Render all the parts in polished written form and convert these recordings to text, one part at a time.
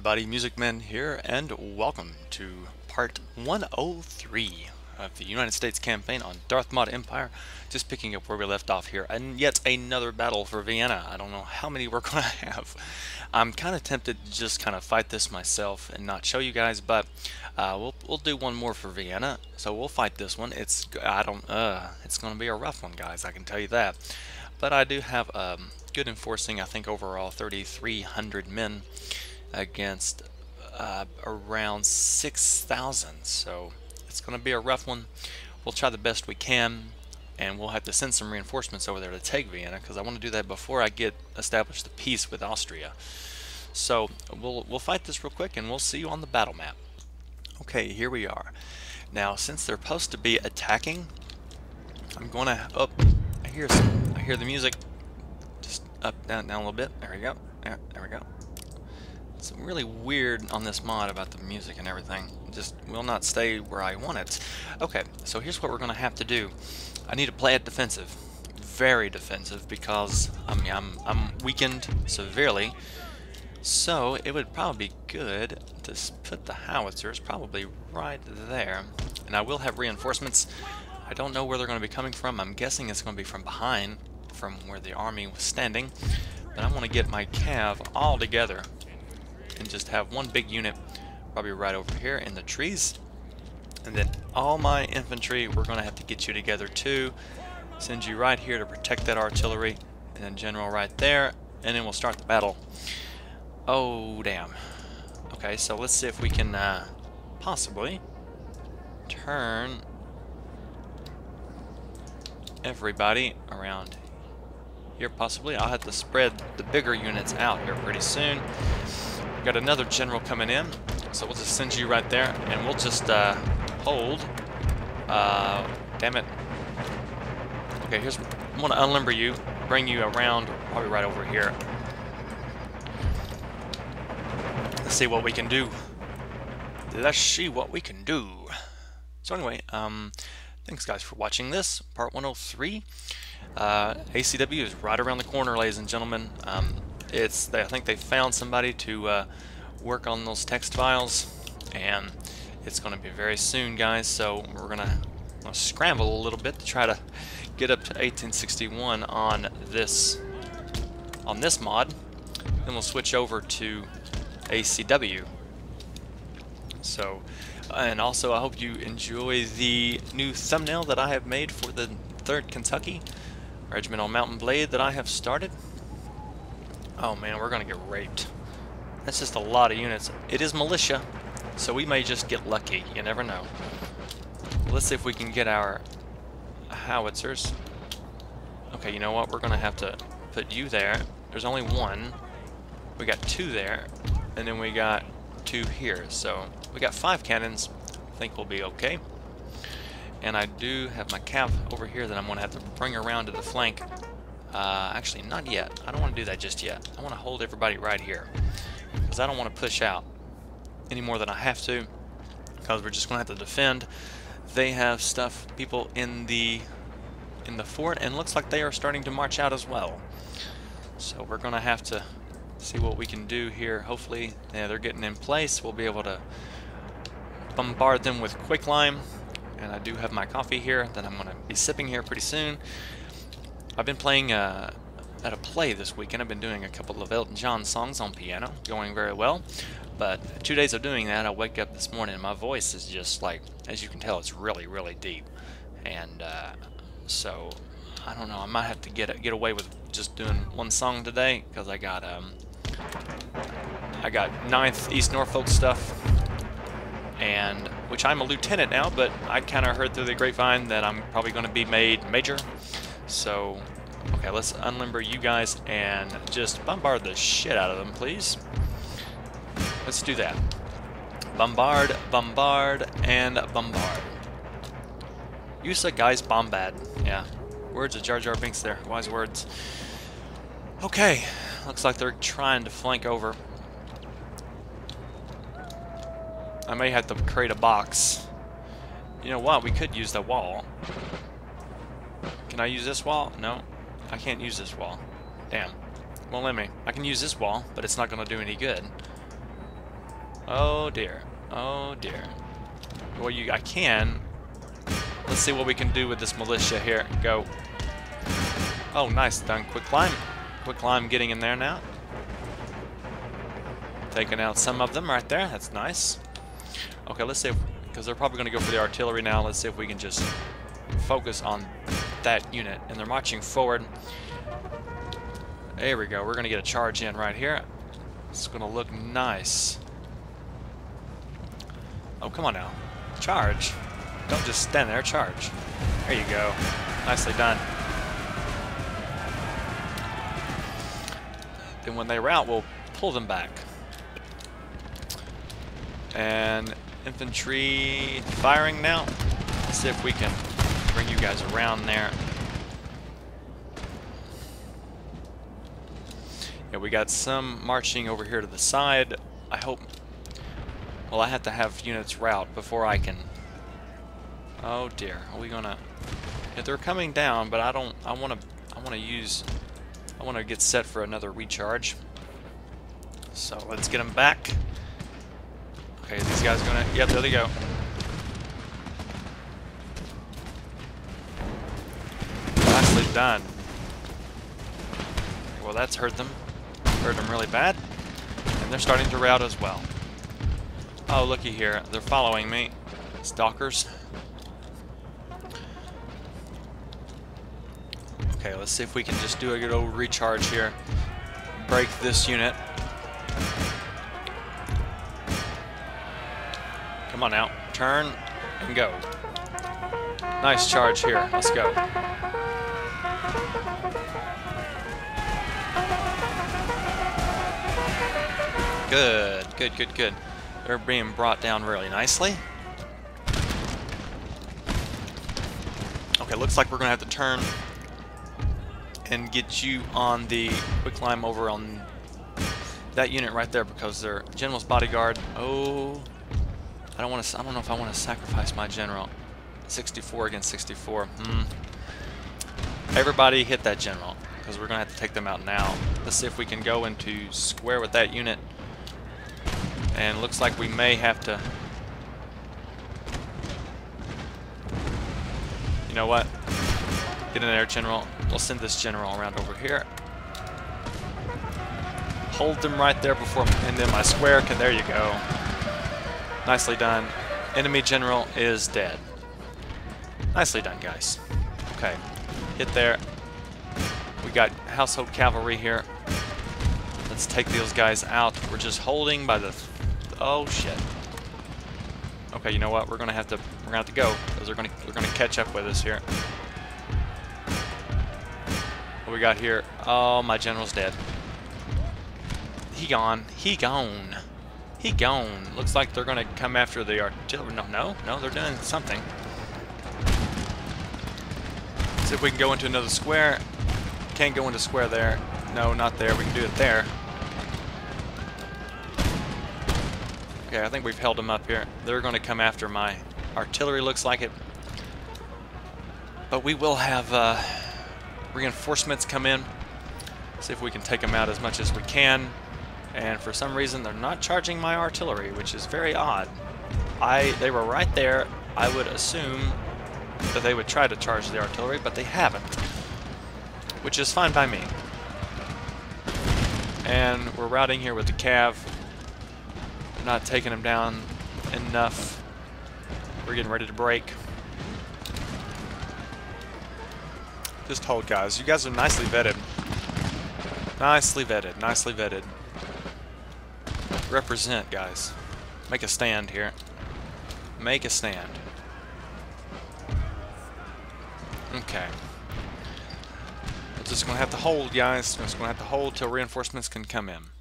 everybody, Music Men here, and welcome to part 103 of the United States campaign on Darth Maul Empire. Just picking up where we left off here, and yet another battle for Vienna. I don't know how many we're going to have. I'm kind of tempted to just kind of fight this myself and not show you guys, but we'll do one more for Vienna. So we'll fight this one. It's going to be a rough one, guys. I can tell you that. But I do have good enforcing. I think overall 3,300 men against around 6,000. So it's going to be a rough one. We'll try the best we can, and we'll have to send some reinforcements over there to take Vienna, because I want to do that before I get established the peace with Austria. So we'll fight this real quick, and we'll see you on the battle map. Okay, here we are. Now, since they're supposed to be attacking, I'm going to I hear the music. Just up, down a little bit. There we go. There we go. It's really weird on this mod about the music and everything. Just will not stay where I want it. Okay, so here's what we're going to have to do. I need to play it defensive, very defensive, because I'm weakened severely. So it would probably be good to put the howitzers probably right there, and I will have reinforcements. I don't know where they're going to be coming from. I'm guessing it's going to be from behind, from where the army was standing. But I want to get my cav all together and just have one big unit probably right over here in the trees. And then all my infantry, we're going to have to get you together too. Send you right here to protect that artillery, and then general right there, and then we'll start the battle. Oh, damn. Okay, so let's see if we can possibly turn everybody around here. Possibly I'll have to spread the bigger units out here pretty soon. We got another general coming in, so we'll just send you right there, and we'll just hold. Damn it. Okay, I want to unlimber you, bring you around probably right over here. Let's see what we can do. Let's see what we can do. So anyway, thanks guys for watching this, part 103. ACW is right around the corner, ladies and gentlemen. I think they found somebody to work on those text files, and it's going to be very soon, guys. So we're gonna scramble a little bit to try to get up to 1861 on this mod. Then we'll switch over to ACW. So, and also I hope you enjoy the new thumbnail that I have made for the 3rd Kentucky Regimental Mountain Blade that I have started. Oh man, we're gonna get raped. That's just a lot of units. It is militia, so we may just get lucky. You never know. Let's see if we can get our howitzers. Okay, you know what? We're gonna have to put you there. There's only one. We got 2 there, and then we got 2 here. So we got 5 cannons. I think we'll be okay. And I do have my cav over here that I'm going to have to bring around to the flank. Actually, not yet. I don't want to do that just yet. I want to hold everybody right here, because I don't want to push out any more than I have to, because we're just going to have to defend. They have people in the fort, and looks like they are starting to march out as well. So we're going to have to see what we can do here. Hopefully, yeah, they're getting in place. We'll be able to bombard them with quicklime. And I do have my coffee here that I'm going to be sipping here pretty soon. I've been playing at a play this weekend. I've been doing a couple of Elton John songs on piano, going very well. But 2 days of doing that, I wake up this morning and my voice is just like, as you can tell, it's really, really deep. And so I don't know. I might have to get away with just doing one song today, because I got 9th East Norfolk stuff. And which I'm a lieutenant now, but I kind of heard through the grapevine that I'm probably going to be made major. So, okay, let's unlimber you guys and just bombard the shit out of them, please. Let's do that. Bombard, bombard, and bombard. Usa guys bombad. Yeah, words of Jar Jar Binks there. Wise words. Okay, looks like they're trying to flank over. I may have to create a box. You know what? We could use the wall. Can I use this wall? No, I can't use this wall. Damn. Won't let me. I can use this wall, but it's not going to do any good. Oh dear. Oh dear. Well, I can. Let's see what we can do with this militia here. Go. Oh, nice. Done. Quick climb. Quick climb getting in there now. Taking out some of them right there. That's nice. Okay, let's see if, because they're probably going to go for the artillery now. Let's see if we can just focus on that unit. And they're marching forward. There we go. We're going to get a charge in right here. It's going to look nice. Oh, come on now. Charge. Don't just stand there. Charge. There you go. Nicely done. Then when they rout, we'll pull them back. And infantry firing now. Let's see if we can bring you guys around there. Yeah, we got some marching over here to the side. I hope... Well, I have to have units rout before I can... Oh dear, are we gonna... Yeah, they're coming down, but I want to get set for another recharge. So let's get them back. Okay, these guys gonna... Yep, there they go. Nicely done. Well, that's hurt them. Hurt them really bad. And they're starting to rout as well. Oh, looky here. They're following me. Stalkers. Okay, let's see if we can just do a good old recharge here. Break this unit. Come on now. Turn and go. Nice charge here. Let's go. Good, good, good, good. They're being brought down really nicely. Okay, looks like we're going to have to turn and get you on the quick climb over on that unit right there because they're General's bodyguard. Oh, I don't know if I want to sacrifice my general. 64 against 64. Everybody hit that general because we're going to have to take them out now. Let's see if we can go into square with that unit. And looks like we may have to... You know what? Get in there, General. We'll send this General around over here. Hold them right there before... And then my square can... There you go. Nicely done. Enemy General is dead. Nicely done, guys. Okay. Hit there. We got household cavalry here. Let's take those guys out. We're just holding by the... Oh shit. Okay, you know what? We're gonna have to go because they're gonna catch up with us here. What we got here? Oh, my general's dead. He gone. He gone. He gone. Looks like they're gonna come after the artillery. No, they're doing something. See if we can go into another square. Can't go into square there. No, not there. We can do it there. Okay, I think we've held them up here. They're going to come after my artillery, looks like it. But we will have reinforcements come in. See if we can take them out as much as we can. And for some reason, they're not charging my artillery, which is very odd. They were right there. I would assume that they would try to charge the artillery, but they haven't. Which is fine by me. And we're routing here with the cav. Not taking them down enough. We're getting ready to break. Just hold, guys. You guys are nicely vetted. Nicely vetted. Nicely vetted. Represent, guys. Make a stand here. Make a stand. Okay. We're just going to have to hold, guys. We're just going to have to hold till reinforcements can come in.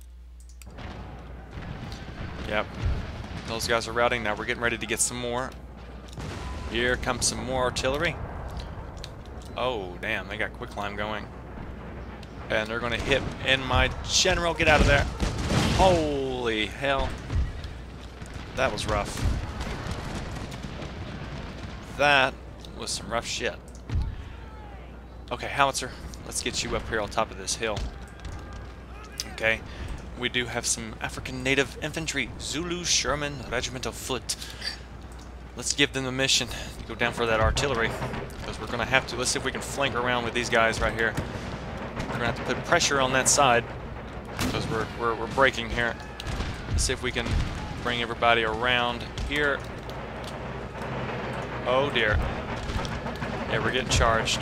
Yep. Those guys are routing. Now we're getting ready to get some more. Here comes some more artillery. Oh, damn. They got quicklime going. And they're going to hit in my general. Get out of there. Holy hell. That was rough. That was some rough shit. Okay, howitzer. Let's get you up here on top of this hill. Okay. we do have some African Native Infantry, Zulu Sherman Regiment of Foot. Let's give them the mission to go down for that artillery, because we're going to have to. Let's see if we can flank around with these guys right here. We're going to have to put pressure on that side, because we're breaking here. Let's see if we can bring everybody around here. Oh dear. Yeah, we're getting charged.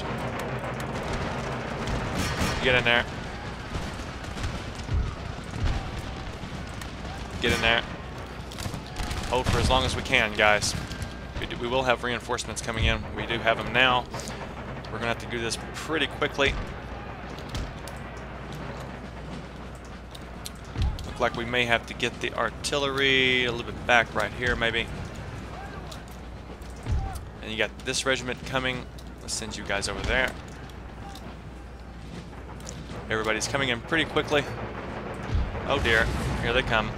Get in there. Get in there. Hold for as long as we can, guys. We will have reinforcements coming in. We do have them now. We're going to have to do this pretty quickly. Look like we may have to get the artillery a little bit back right here, maybe. And you got this regiment coming. Let's send you guys over there. Everybody's coming in pretty quickly. Oh dear, here they come.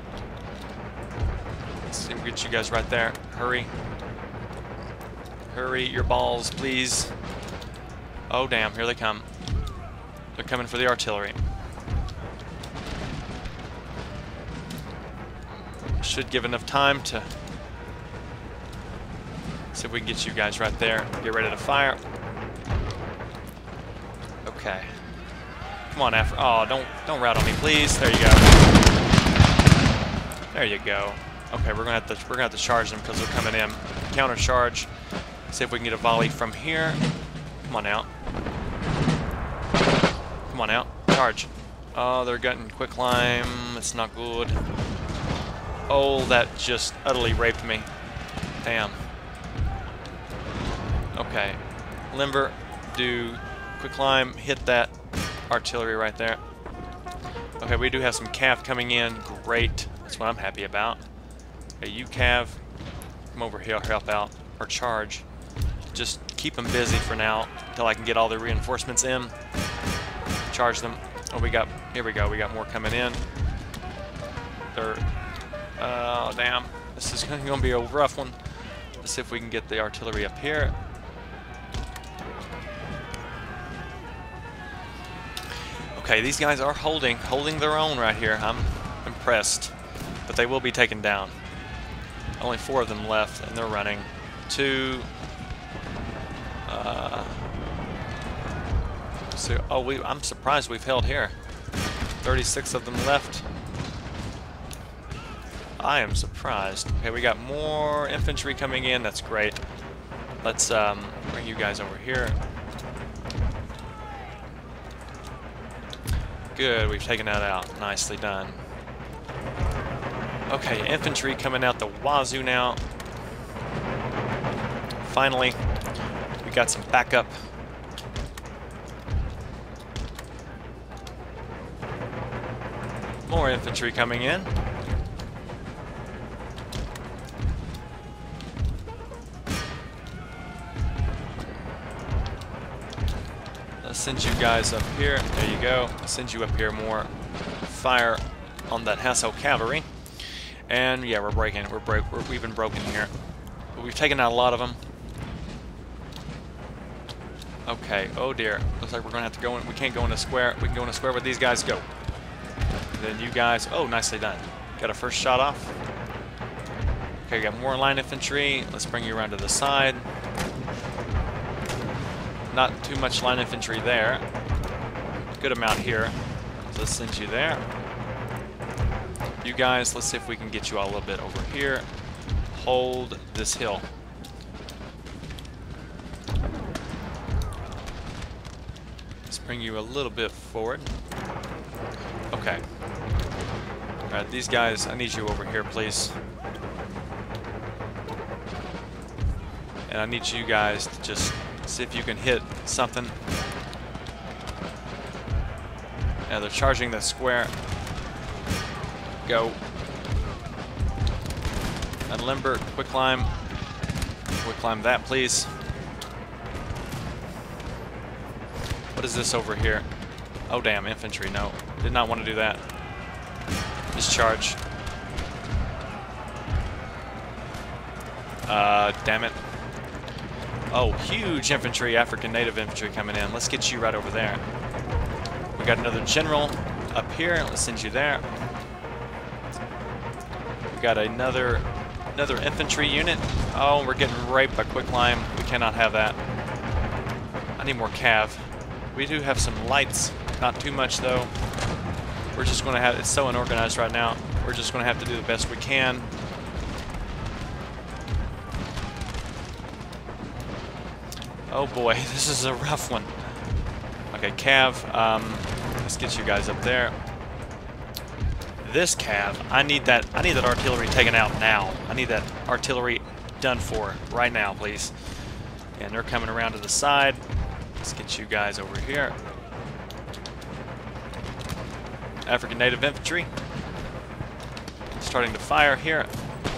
Let's see if we get you guys right there. Hurry. Hurry, your balls, please. Oh damn, here they come. They're coming for the artillery. Should give enough time to see if we can get you guys right there. Get ready to fire. Okay. Come on, Afro. Oh, don't rat on me, please. There you go. There you go. Okay, we're gonna have to charge them because they're coming in. Counter charge. See if we can get a volley from here. Come on out. Come on out. Charge. Oh, they're getting quick climb. It's not good. Oh, that just utterly raped me. Damn. Okay. Limber, do quick climb, hit that artillery right there. Okay, we do have some cav coming in. Great. That's what I'm happy about. Okay, you cav, come over here, help out, or charge. Just keep them busy for now until I can get all the reinforcements in. Charge them. Oh, here we go. We got more coming in. Oh, damn. This is going to be a rough one. Let's see if we can get the artillery up here. Okay, these guys are holding their own right here. I'm impressed. But they will be taken down. Only 4 of them left, and they're running. 2. So, I'm surprised we've held here. 36 of them left. I am surprised. Okay, we got more infantry coming in. That's great. Let's bring you guys over here. Good, we've taken that out. Nicely done. Okay, infantry coming out the wazoo now. Finally, we got some backup. More infantry coming in. Let's send you guys up here. There you go. I'll send you up here more. Fire on that Hasso cavalry. And yeah, we're breaking. We've been broken here. But we've taken out a lot of them. Okay. Oh dear. Looks like we're gonna have to go in. We can't go in a square. We can go in a square where these guys go. And then you guys. Oh, nicely done. Got a first shot off. Okay, got more line infantry. Let's bring you around to the side. Not too much line infantry there. Good amount here. So let's send you there. You guys, let's see if we can get you all a little bit over here. Hold this hill. Let's bring you a little bit forward. Okay. Alright, these guys, I need you over here, please. And I need you guys to just see if you can hit something. Yeah, they're charging the square. Go. And limber, quick climb. Quick climb that, please. What is this over here? Oh, damn, infantry. No, did not want to do that. Just charge. Damn it. Oh, huge infantry, African Native infantry coming in. Let's get you right over there. We got another general. up here. Let's send you there. We got another infantry unit. Oh, we're getting raped by quicklime. We cannot have that. I need more cav. We do have some lights. Not too much though. We're just going to have, it's so unorganized right now. We're just going to have to do the best we can. Oh boy, this is a rough one. Okay, cav, let's get you guys up there. This cav, I need that artillery taken out now. I need that artillery done for right now, please. And they're coming around to the side. Let's get you guys over here. African Native Infantry. Starting to fire here.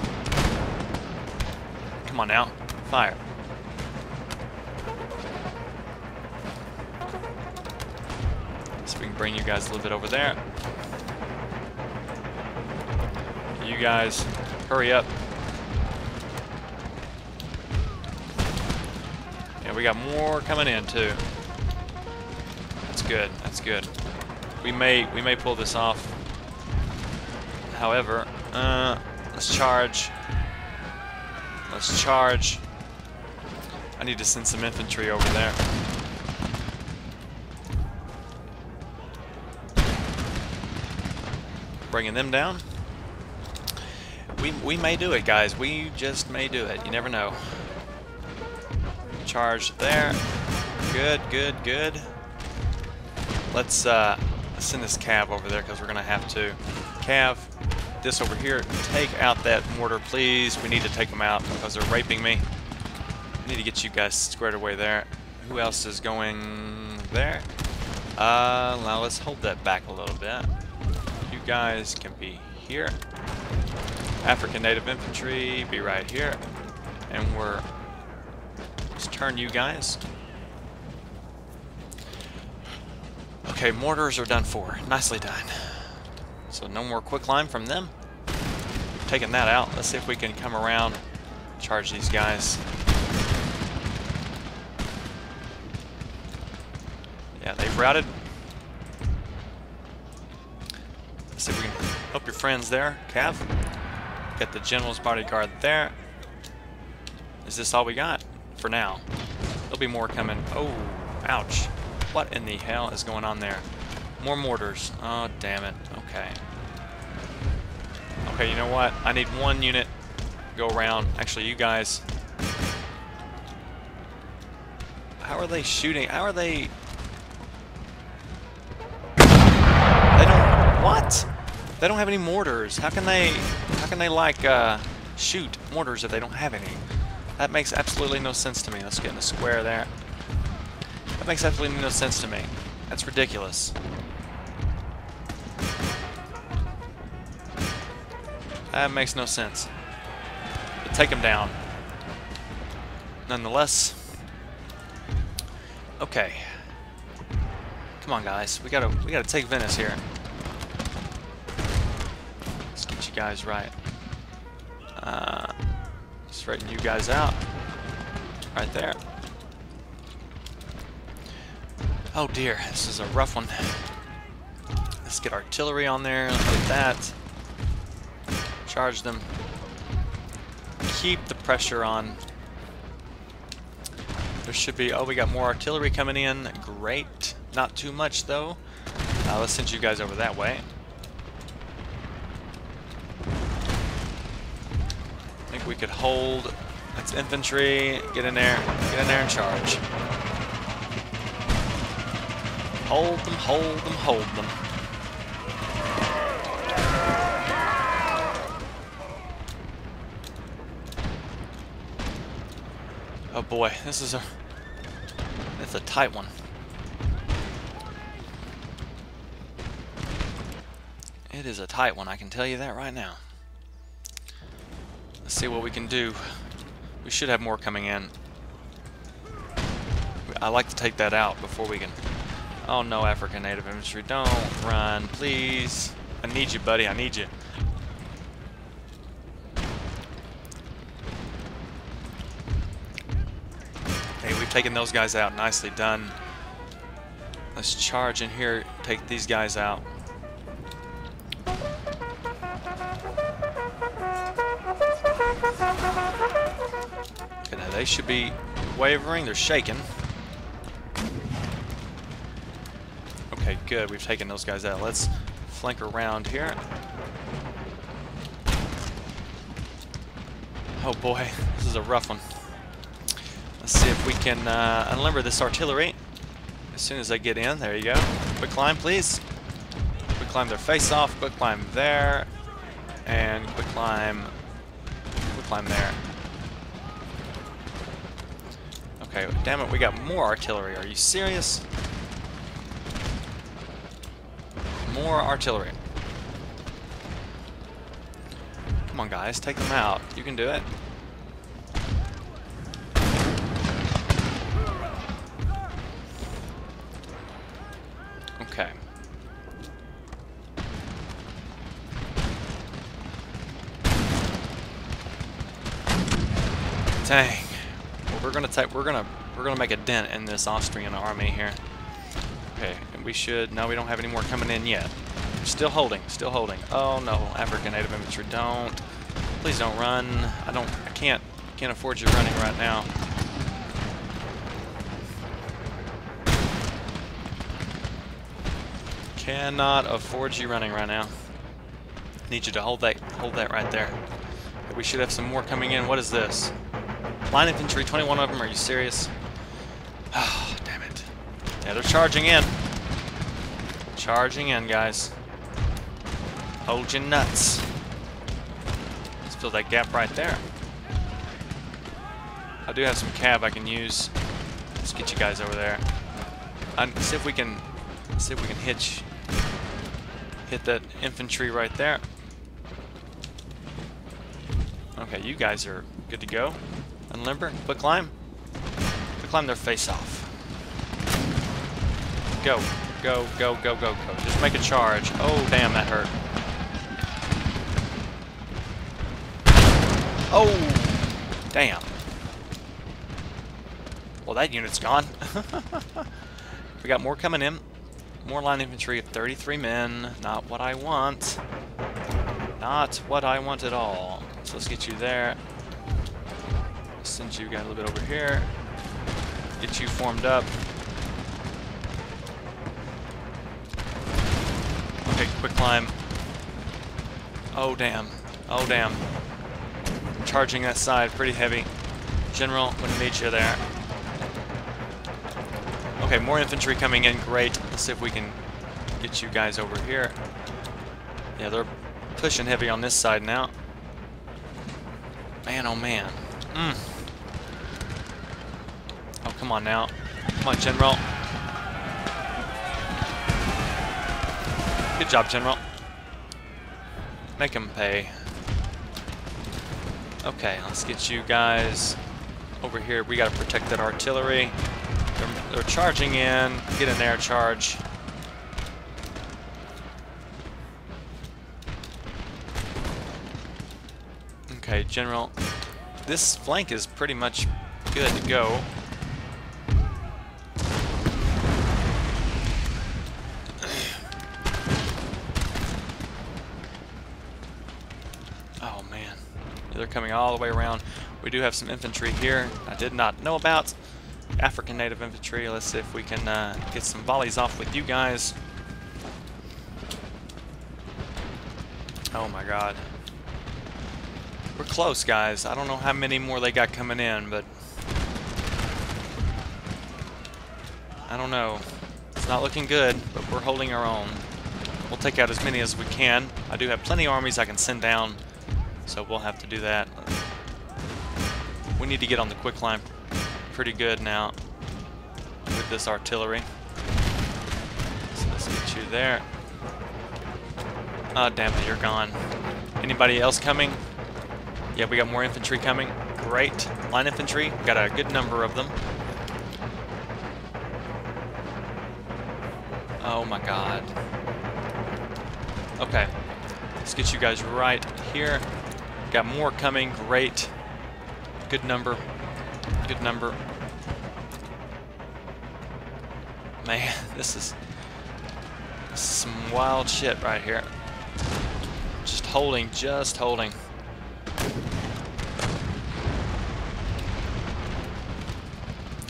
Come on now, fire. So we can bring you guys a little bit over there. You guys, hurry up. Yeah, we got more coming in too. That's good. That's good. We may pull this off. However, let's charge. Let's charge. I need to send some infantry over there. Bringing them down. We may do it, guys. We just may do it. You never know. Charge there. Good, good, good. Let's send this cav over there because we're gonna have to. Cav, this over here. Take out that mortar, please. We need to take them out because they're raping me. I need to get you guys squared away there. Who else is going there? Now let's hold that back a little bit. You guys can be here. African Native Infantry, be right here. And let's turn you guys. Okay, mortars are done for. Nicely done. So no more quicklime from them. Taking that out. Let's see if we can come around, charge these guys. Yeah, they've routed. Let's see if we can help your friends there, Cav. Got the General's bodyguard there. Is this all we got? For now. There'll be more coming. Oh, ouch. What in the hell is going on there? More mortars. Oh, damn it. Okay. Okay, you know what? I need one unit go around. Actually, you guys. How are they shooting? How are they? They don't. What? They don't have any mortars. How can they like shoot mortars if they don't have any? That makes absolutely no sense to me. Let's get in a square there. That makes absolutely no sense to me. That's ridiculous. That makes no sense. But take them down. Nonetheless. Okay. Come on, guys. We gotta take Venice here. Let's get you guys right. Straighten you guys out. Right there. Oh dear, this is a rough one. Let's get artillery on there. Let's get that. Charge them. Keep the pressure on. There should be, oh, we got more artillery coming in. Great. Not too much though. Let's send you guys over that way. I think we could hold. That's infantry. Get in there. Get in there and charge. Hold them, hold them, hold them. Oh boy, it's a tight one. It is a tight one, I can tell you that right now. Let's see what we can do. We should have more coming in. I like to take that out before we can. Oh no, African Native Infantry, don't run, please. I need you, buddy, I need you. Okay, we've taken those guys out, nicely done. Let's charge in here, take these guys out. Okay, now they should be wavering. They're shaking. Okay, good. We've taken those guys out. Let's flank around here. Oh boy, this is a rough one. Let's see if we can unlimber this artillery as soon as they get in. There you go. Quick climb, please. Quick climb their face off. Quick climb there. And quick climb there. Okay, damn it, we got more artillery. Are you serious? More artillery. Come on, guys, take them out. You can do it. Okay. Dang. Well, we're gonna make a dent in this Austrian army here. Okay, and we should. No, we don't have any more coming in yet. Still holding. Still holding. Oh no, African Native Infantry, don't. Please don't run. I can't afford you running right now. Cannot afford you running right now. Need you to hold that right there. We should have some more coming in. What is this? Line infantry, 21 of them. Are you serious? Oh, damn it. Yeah, they're charging in. Charging in, guys. Hold your nuts. Let's fill that gap right there. I do have some cav I can use. Let's get you guys over there. See if we can hit that infantry right there. Okay, you guys are good to go. Unlimber, quick climb. Quick climb their face off. Go, go, go, go, go, go. Just make a charge. Oh, damn, that hurt. Oh, damn. Well, that unit's gone. We got more coming in. More line infantry of 33 men. Not what I want. Not what I want at all. So let's get you there. Send you guys a little bit over here. Get you formed up. Okay, quick climb. Oh, damn. Oh, damn. Charging that side pretty heavy. General, I'm gonna need you there. Okay, more infantry coming in. Great. Let's see if we can get you guys over here. Yeah, they're pushing heavy on this side now. Man, oh man. Oh, come on now. Come on, General. Good job, General. Make him pay. Okay, let's get you guys over here. We gotta protect that artillery. They're charging in. Get in there, charge. Okay, General. This flank is pretty much good to go. Oh man, they're coming all the way around. We do have some infantry here I did not know about. African Native Infantry. Let's see if we can get some volleys off with you guys. Oh my god. We're close, guys. I don't know how many more they got coming in, but I don't know. It's not looking good, but we're holding our own. We'll take out as many as we can. I do have plenty of armies I can send down, so we'll have to do that. We need to get on the quick climb pretty good now with this artillery. So let's get you there. Oh, damn it, you're gone. Anybody else coming? Yeah, we got more infantry coming. Great. Line infantry, got a good number of them. Oh my god. Okay, let's get you guys right here. Got more coming. Great. Good number. Good number. Man, this is some wild shit right here. Just holding, just holding.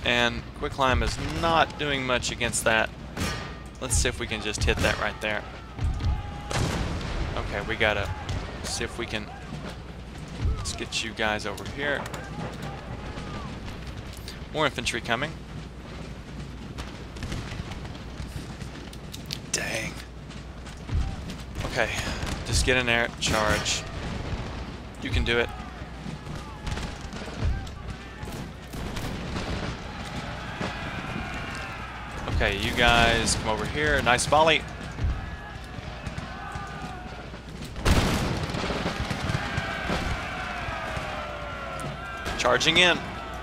and quicklime is not doing much against that. Let's see if we can just hit that right there. Okay, we gotta see if we can. Let's get you guys over here. More infantry coming. Dang. Okay, just get in there, charge. You can do it. Okay, you guys come over here. Nice volley. Charging in.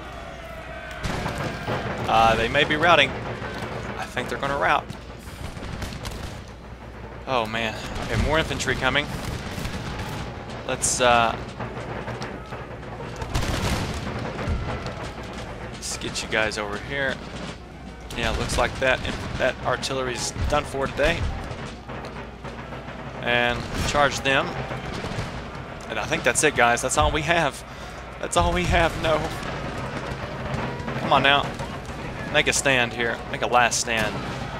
They may be routing. I think they're going to rout. Oh man. Okay, more infantry coming. Let's get you guys over here. Yeah, it looks like that artillery's done for today. And charge them. And I think that's it, guys. That's all we have. That's all we have. No. Come on now. Make a stand here. Make a last stand.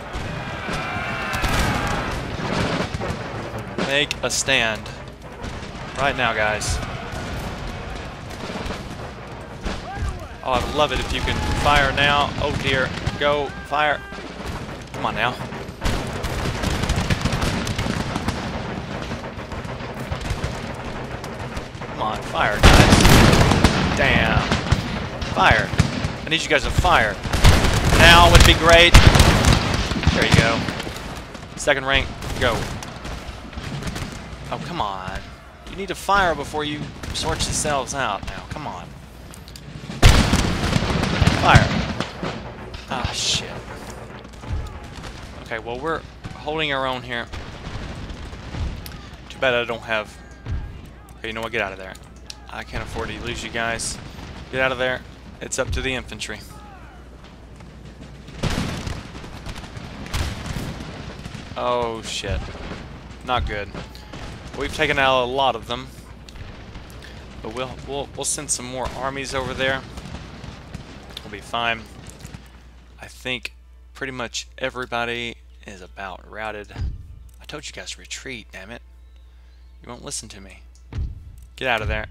Make a stand. Right now, guys. Oh, I'd love it if you can fire now. Oh dear. Go. Fire. Come on now. Come on. Fire, guys. Damn. Fire. I need you guys to fire. Now would be great. There you go. Second rank. Go. Oh, come on. You need to fire before you sort yourselves out now. Come on. Fire. Ah, shit. Okay, well, we're holding our own here. Too bad I don't have... Okay, you know what? Get out of there. I can't afford to lose you guys. Get out of there. It's up to the infantry. Oh, shit. Not good. We've taken out a lot of them. But we'll send some more armies over there. We'll be fine. I think pretty much everybody is about routed. I told you guys to retreat, damn it. You won't listen to me. Get out of there.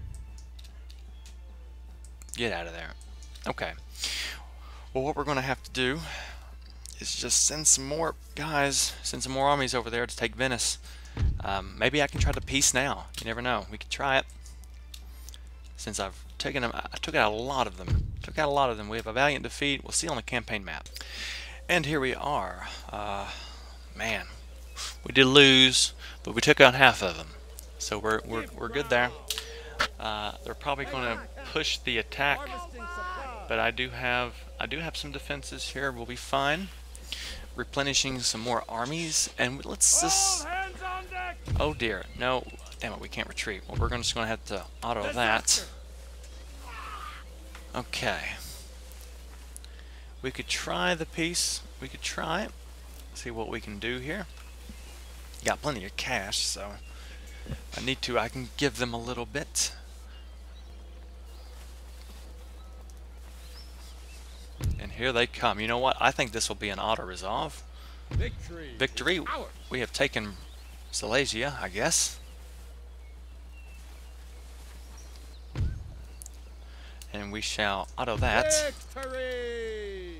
Get out of there. Okay. Well, what we're going to have to do is just send some more guys, send some more armies over there to take Venice. Maybe I can try the peace now. You never know. We could try it. Since I've taken them, I took out a lot of them. Took out a lot of them. We have a valiant defeat. We'll see on the campaign map. And here we are. Man, we did lose, but we took out half of them. So we're good there. They're probably going to push the attack, but I do have some defenses here. We'll be fine. Replenishing some more armies, and let's just... Oh dear, no, damn it, we can't retreat. Well, we're just going to have to auto that. Okay. We could try the peace. We could try it. See what we can do here. Got plenty of cash, so if I need to, I can give them a little bit. And here they come. You know what? I think this will be an auto-resolve. Victory. We have taken Silesia, I guess. And we shall auto that. Victory!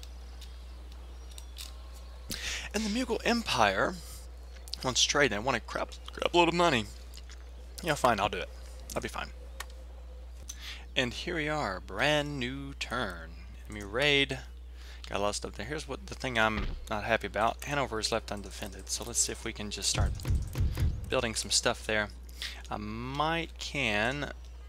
And the Mughal Empire wants trade. They want a crap load of money. Yeah, fine, I'll do it. I'll be fine. And here we are, brand new turn. Enemy raid. Got a lot of stuff there. Here's what the thing I'm not happy about. Hanover is left undefended. So let's see if we can just start building some stuff there. I can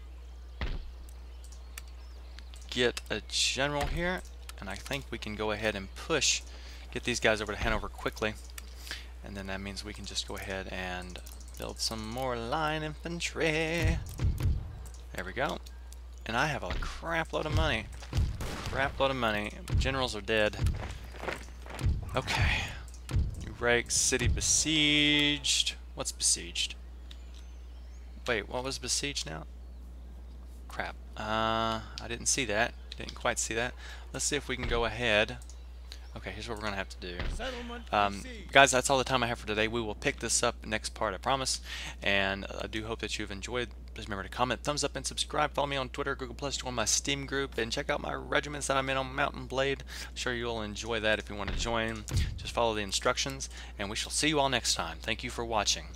get a general here, and I think we can go ahead and push, get these guys over to Hanover quickly, and then that means we can just go ahead and build some more line infantry. There we go. And I have a crap load of money. Crap load of money. Generals are dead. Okay. New rakes. City besieged. What's besieged? Wait, what was besieged now? Crap. I didn't see that. Didn't quite see that. Let's see if we can go ahead. Okay, here's what we're going to have to do. Guys, that's all the time I have for today. We will pick this up next part, I promise. And I do hope that you've enjoyed. Please remember to comment, thumbs up, and subscribe. Follow me on Twitter, Google+, join my Steam group, and check out my regiments that I'm in on Mountain Blade. I'm sure you'll enjoy that if you want to join. Just follow the instructions, and we shall see you all next time. Thank you for watching.